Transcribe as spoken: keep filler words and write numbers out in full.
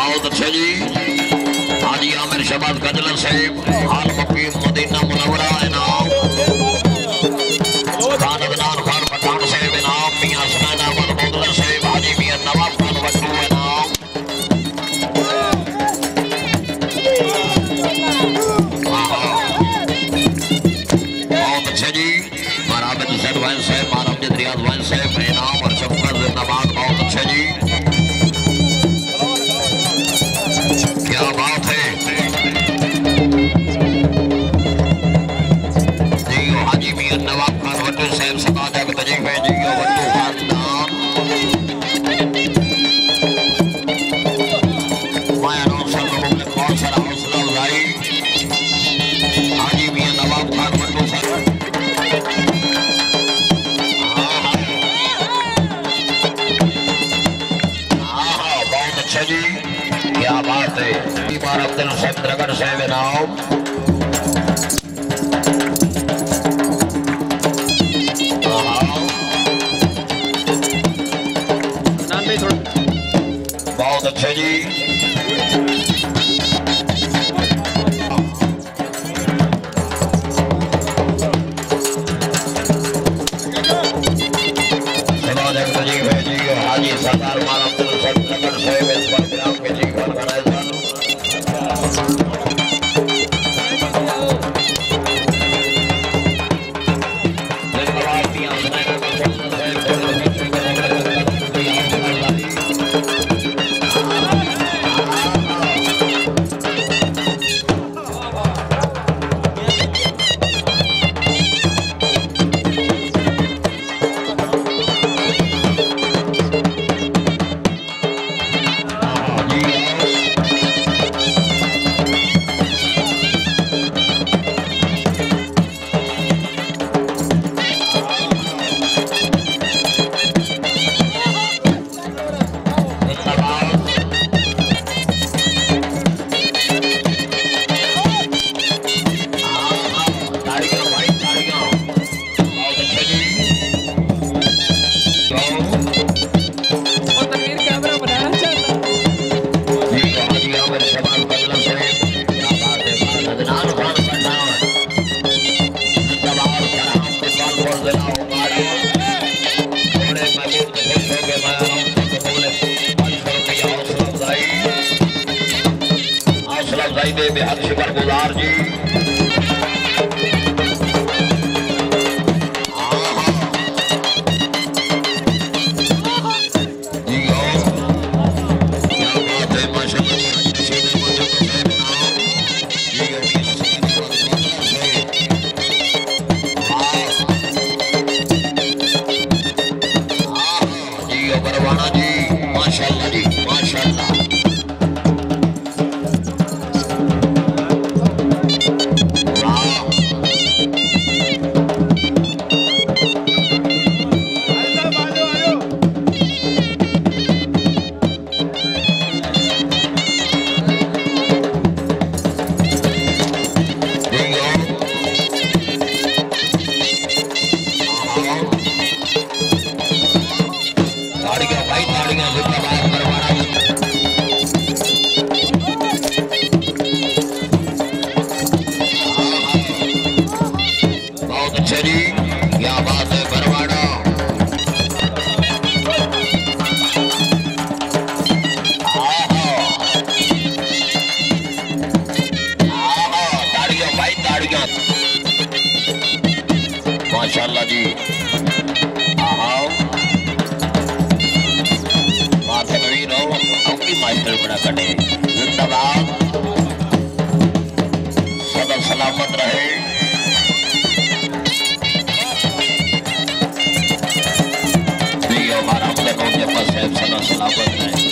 बहुत अच्छे जी। हाजी आमिर शहबाज गजल से हाल मुकीम मदीना मुनव्वरा इनाम। खान अदनान खान पठान से इनाम। मियां सुनैन अहमद मुदल से हाजी मियां नवाब खान वट्टू इनाम। बहुत अच्छे जी। माराबिद हुसैन वैन से माराबिद रियाज वैन से इनाम और शफकत जिंदाबाद। बहुत अच्छे जी, क्या बात है जी। हाजी मियां नवाब खान वट्टू साहब सदा जग तजीब है जी। वट्टू खानदान मैं अनाउंसर लोगों ने बहुत सारा हौसला अफजाई। हाजी मियां नवाब खान वट्टू साहब बहुत अच्छा जी, क्या बात है। इमार अब्दुल सद्रगर साहब इनाम। बहुत अच्छे जी। हाजी सरदार इमार अब्दुल सद्रगर साहब इस पर बिना के जी घर बनाए बेहद शुक्रगुजार जी। माशाल्लाह जी, माशाल्लाह। क्या बात है बरवाड़ा। ताड़ियां भाई ताड़ियां, माशाल्लाह जी। आओ माथे नवीन हो अपनी मास्टर बड़ा कटे। जिंदाबाद, सदा सलामत रहे। हमारा अपने साहब सदा सलामत है।